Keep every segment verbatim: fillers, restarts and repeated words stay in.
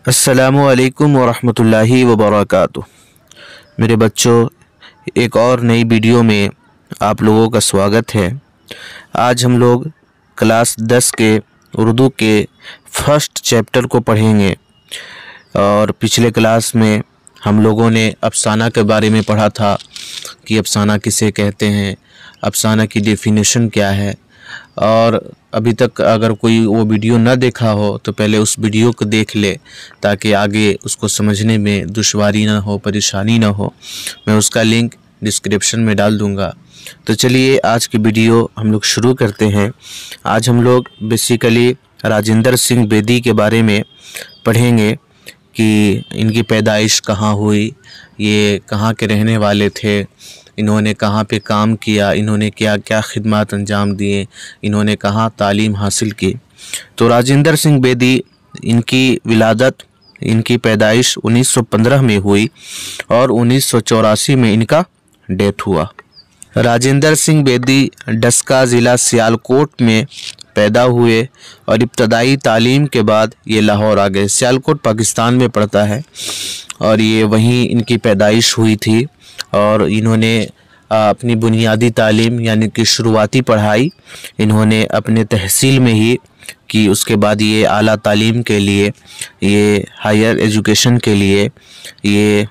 अस्सलामु अलैकुम वरहमतुल्लाहि वबरकातुह। मेरे बच्चों, एक और नई वीडियो में आप लोगों का स्वागत है। आज हम लोग क्लास दस के उर्दू के फर्स्ट चैप्टर को पढ़ेंगे। और पिछले क्लास में हम लोगों ने अफसाना के बारे में पढ़ा था कि अफसाना किसे कहते हैं, अफसाना की डेफिनेशन क्या है। और अभी तक अगर कोई वो वीडियो ना देखा हो तो पहले उस वीडियो को देख ले, ताकि आगे उसको समझने में दुश्वारी ना हो, परेशानी ना हो। मैं उसका लिंक डिस्क्रिप्शन में डाल दूँगा। तो चलिए आज की वीडियो हम लोग शुरू करते हैं। आज हम लोग बेसिकली राजेंद्र सिंह बेदी के बारे में पढ़ेंगे कि इनकी पैदाइश कहाँ हुई, ये कहाँ के रहने वाले थे, इन्होंने कहाँ पे काम किया, इन्होंने क्या क्या खिदमत अंजाम दिए, इन्होंने कहाँ तालीम हासिल की। तो राजेंद्र सिंह बेदी, इनकी विलादत, इनकी पैदाइश उन्नीस सौ पंद्रह में हुई और उन्नीस सौ चौरासी में इनका डेथ हुआ। राजेंद्र सिंह बेदी डस्का ज़िला सियालकोट में पैदा हुए और इब्तदाई तालीम के बाद ये लाहौर आ गए। सियालकोट पाकिस्तान में पड़ता है और ये वहीं इनकी पैदाइश हुई थी। और इन्होंने अपनी बुनियादी तालीम यानी कि शुरुआती पढ़ाई इन्होंने अपने तहसील में ही की। उसके बाद ये आला तालीम के लिए, ये हायर एजुकेशन के लिए ये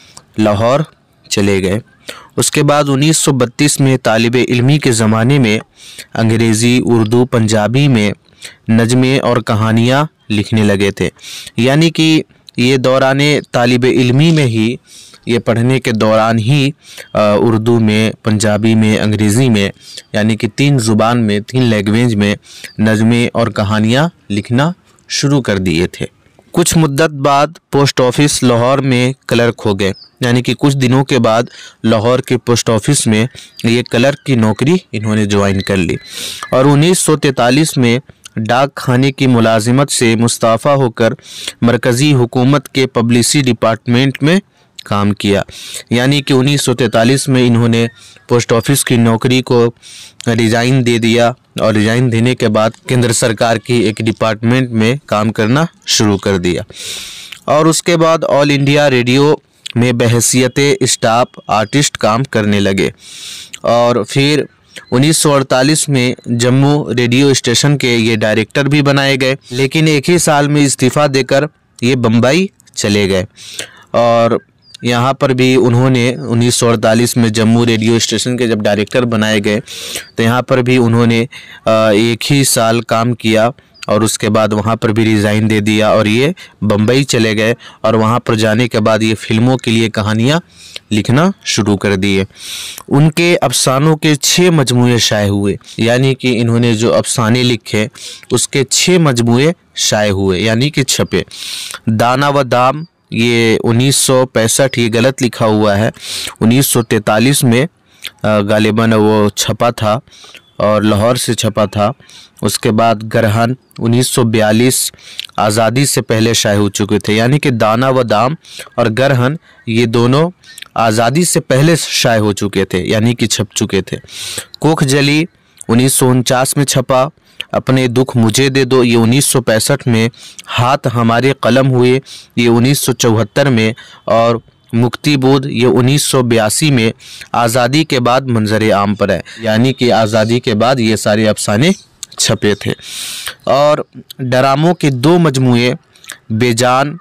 लाहौर चले गए। उसके बाद उन्नीस सौ बत्तीस में तालिबे इल्मी के ज़माने में अंग्रेज़ी, उर्दू, पंजाबी में नज़में और कहानियाँ लिखने लगे थे। यानी कि ये दौराने तालिबे इल्मी में ही, ये पढ़ने के दौरान ही उर्दू में, पंजाबी में, अंग्रेज़ी में, यानी कि तीन ज़ुबान में, तीन लैंग्वेज में नज़में और कहानियाँ लिखना शुरू कर दिए थे। कुछ मुद्दत बाद पोस्ट ऑफिस लाहौर में क्लर्क हो गए। यानी कि कुछ दिनों के बाद लाहौर के पोस्ट ऑफिस में ये क्लर्क की नौकरी इन्होंने ज्वाइन कर ली। और उन्नीस सौ तैंतालीस में डाक खाने की मुलाजिमत से मुस्तफ़ा होकर मरकज़ी हुकूमत के पब्लिसिटी डिपार्टमेंट में काम किया। यानी कि उन्नीस सौ तैंतालीस में इन्होंने पोस्ट ऑफिस की नौकरी को रिज़ाइन दे दिया और रिज़ाइन देने के बाद केंद्र सरकार की एक डिपार्टमेंट में काम करना शुरू कर दिया। और उसके बाद ऑल इंडिया रेडियो में बहैसियत स्टाफ आर्टिस्ट काम करने लगे। और फिर उन्नीस सौ अड़तालीस में जम्मू रेडियो स्टेशन के ये डायरेक्टर भी बनाए गए। लेकिन एक ही साल में इस्तीफ़ा देकर ये बम्बई चले गए। और यहाँ पर भी उन्होंने उन्नीस सौ अड़तालीस में जम्मू रेडियो स्टेशन के जब डायरेक्टर बनाए गए तो यहाँ पर भी उन्होंने एक ही साल काम किया और उसके बाद वहाँ पर भी रिज़ाइन दे दिया और ये बम्बई चले गए। और वहाँ पर जाने के बाद ये फिल्मों के लिए कहानियाँ लिखना शुरू कर दिए। उनके अफसानों के छः मजमूए शाये हुए। यानी कि इन्होंने जो अफसाने लिखे उसके छः मजमूए शाये हुए, यानी कि छपे। दाना व दाम ये उन्नीस सौ पैंसठ, ये गलत लिखा हुआ है, उन्नीस सौ तैंतालीस में गालिबन वो छपा था और लाहौर से छपा था। उसके बाद गरहन उन्नीस सौ बयालीस आज़ादी से पहले शाये हो चुके थे। यानी कि दाना व दाम और गरहन ये दोनों आज़ादी से पहले शाये हो चुके थे, यानी कि छप चुके थे। कोख जली उन्नीस सौ उनचास में छपा। अपने दुख मुझे दे दो ये उन्नीस सौ पैंसठ में। हाथ हमारे कलम हुए ये उन्नीस सौ चौहत्तर में। और मुक्ति बोध ये उन्नीस सौ बयासी में आज़ादी के बाद मंजर आम पर है। यानी कि आज़ादी के बाद ये सारे अफसाने छपे थे। और ड्रामों के दो मजमूए बेजान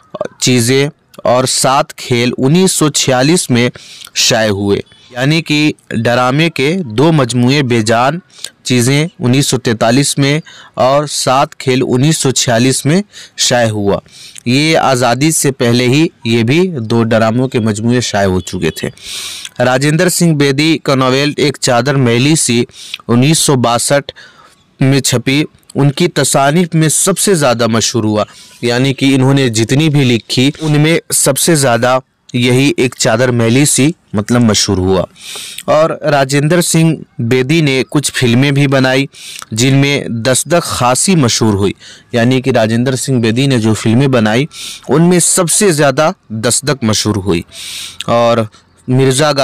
चीज़ें और सात खेल उन्नीस सौ छियालीस में शाये हुए। यानी कि ड्रामे के दो मजमूए बेजान चीज़ें उन्नीस सौ तैंतालीस में और सात खेल उन्नीस सौ छियालीस में शाये हुआ। ये आज़ादी से पहले ही ये भी दो ड्रामों के मजमूए शाये हो चुके थे। राजेंद्र सिंह बेदी का नॉवेल एक चादर मैली सी उन्नीस सौ बासठ में छपी। उनकी तसानीफ में सबसे ज़्यादा मशहूर हुआ। यानी कि इन्होंने जितनी भी लिखी उनमें सबसे ज़्यादा यही एक चादर मैली सी मतलब मशहूर हुआ। और राजेंद्र सिंह बेदी ने कुछ फिल्में भी बनाई जिनमें दस्तक खासी मशहूर हुई। यानी कि राजेंद्र सिंह बेदी ने जो फिल्में बनाई उनमें सबसे ज़्यादा दस्तक मशहूर हुई। और मिर्ज़ा गालिब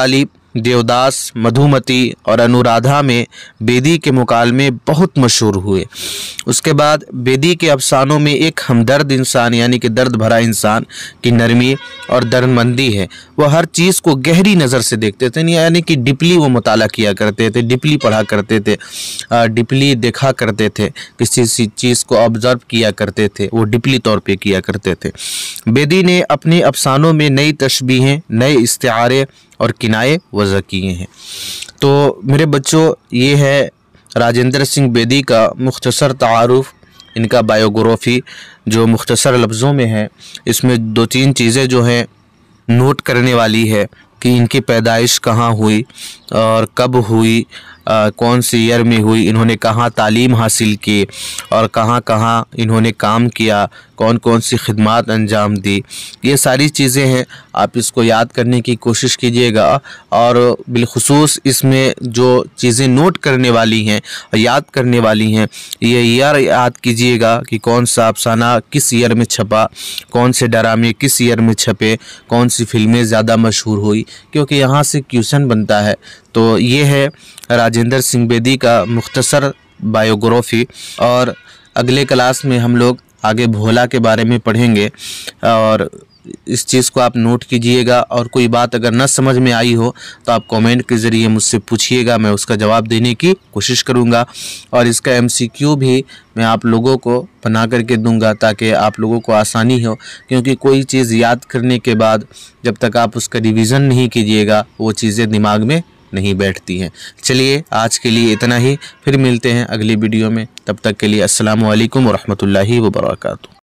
देवदास, मधुमती और अनुराधा में बेदी के मुकालमे बहुत मशहूर हुए। उसके बाद बेदी के अफसानों में एक हमदर्द इंसान यानी कि दर्द भरा इंसान की नरमी और दर्दमंदी है। वह हर चीज़ को गहरी नज़र से देखते थे, यानी कि डिपली वो मुताला किया करते थे, डिपली पढ़ा करते थे, डिपली देखा करते थे, किसी चीज़ को ऑब्ज़र्व किया करते थे, वो डिपली तौर पे किया करते थे। बेदी ने अपने अफसानों में नई तशबीहें, नए इस्तिआरे और किनाए वज़ा किए हैं। तो मेरे बच्चों, ये है राजेंद्र सिंह बेदी का मुख्तसर तारुफ, इनका बायोग्राफी जो मुख्तसर लफ्ज़ों में है। इसमें दो तीन चीज़ें जो हैं नोट करने वाली है कि इनकी पैदाइश कहाँ हुई और कब हुई, आ, कौन सी ईयर में हुई, इन्होंने कहाँ तालीम हासिल की और कहाँ कहाँ इन्होंने काम किया, कौन कौन सी खिदमात अंजाम दी। ये सारी चीज़ें हैं, आप इसको याद करने की कोशिश कीजिएगा। और बिलखुसूस इसमें जो चीज़ें नोट करने वाली हैं, याद करने वाली हैं, ये ईयर याद कीजिएगा कि कौन सा अफसाना किस ईयर में छपा, कौन से ड्रामे किस ईयर में छपे, कौन सी फिल्में ज़्यादा मशहूर हुई, क्योंकि यहाँ से क्वेश्चन बनता है। तो ये है राजेंद्र सिंह बेदी का मुख्तसर बायोग्राफी। और अगले क्लास में हम लोग आगे भोला के बारे में पढ़ेंगे, और इस चीज़ को आप नोट कीजिएगा। और कोई बात अगर न समझ में आई हो तो आप कमेंट के ज़रिए मुझसे पूछिएगा, मैं उसका जवाब देने की कोशिश करूंगा। और इसका एमसीक्यू भी मैं आप लोगों को बना करके दूंगा ताकि आप लोगों को आसानी हो, क्योंकि कोई चीज़ याद करने के बाद जब तक आप उसका रिवीज़न नहीं कीजिएगा वो चीज़ें दिमाग में नहीं बैठती हैं। चलिए आज के लिए इतना ही, फिर मिलते हैं अगली वीडियो में। तब तक के लिए अस्सलामु अलैकुम व रहमतुल्लाहि व बरकातुहू।